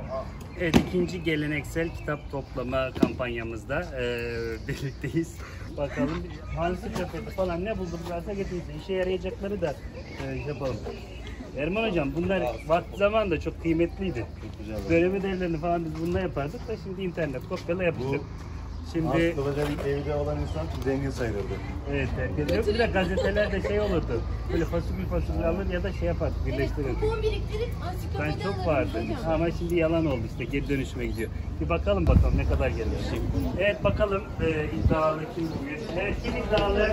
Evet, ikinci geleneksel kitap toplama kampanyamızda birlikteyiz. Bakalım ansiklopedi falan ne buldum varsa getirirse işe yarayacakları da yapalım. Erman hocam bunlar vakti zamanında çok kıymetliydi. Dönem ödevlerini falan biz bununla yapardık da şimdi internet kopyala yapıştır. Şimdi evde olan insan zengin sayılırdı. Evet, herkes yok. Bir de gazetelerde şey olurdu. Böyle fasulye alır ya da şey yapar, birleştirir. Kupon biriktirip ansiklopedi Ben çok alırım vardı hocam. ama şimdi yalan oldu işte, geri dönüşüme gidiyor. Bir bakalım ne kadar gelmiş. Evet bakalım iddialı kim? Evet, kim iddialı?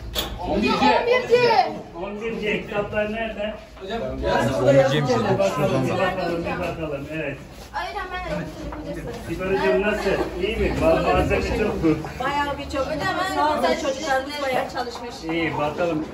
11C kitaplar nerede? Hocam Bir bakalım. Evet. Aynen ben Siber hocam nasıl? İyi mi? Malzeme çok mu? Bayağı bir çok sağ olun, çocuklarımız bayağı çalışmış. İyi bakalım.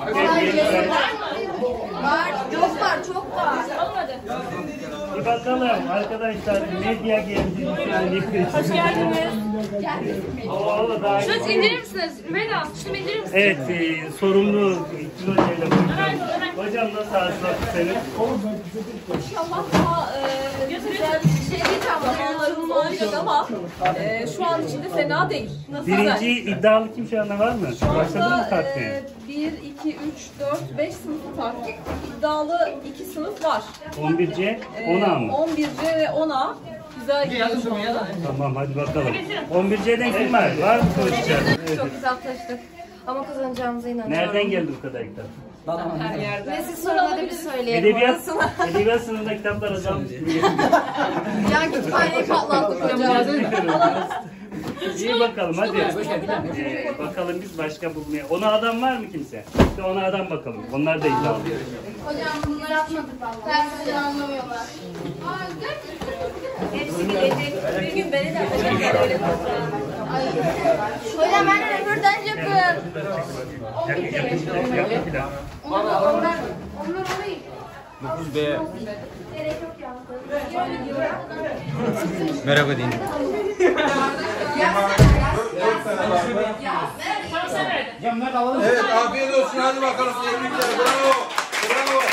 çok var. Bir bakalım arkadaşlar, medya geldi. Hoş geldiniz. Oo, daha Şunu indirir misiniz? Rümeyda, şunu indirir misiniz? Evet, sorumlu kilo şeyle hocam nasıl aslan senin? İnşallah daha güzel bir şey zamanlarım olacak ama şu an içinde fena değil. Nasıl Birinci iddialı kim şu anda var mı? Başladı mı takviye? 1, 2, 3, 4, 5 sınıfı takip. İddialı 2 sınıf var. 11C, 10A mı? 11C ve 10A. Güzel gidiyor şu anda. Tamam hadi bakalım. 11C'den kim var? Var mı konuşacağız? Evet. Çok güzel taştık. Ama kazanacağımıza inanıyorum. Nereden geldi bu kadar kitap? Her yerde. Ve siz soruları bir söyleyelim. Edebiyat sınıfında kitaplar azalmış. Ya kütüphaneyi patlattık hocam. İyi bakalım hadi. Bakalım biz başka bulmaya. Ona adam var mı kimse? İşte ona adam bakalım. Onlar da iddialı. Hocam bunları atmadık vallahi. Dersleri anlamıyorlar. Hepsi bilecek. Bir gün beni de hocam öyle Hocam ben röportaj yapıyorum. Onlar orayı. 9B. Merhaba deyin. Evet, afiyet olsun. Hadi bakalım. Tebrikler. Bravo. Bravo.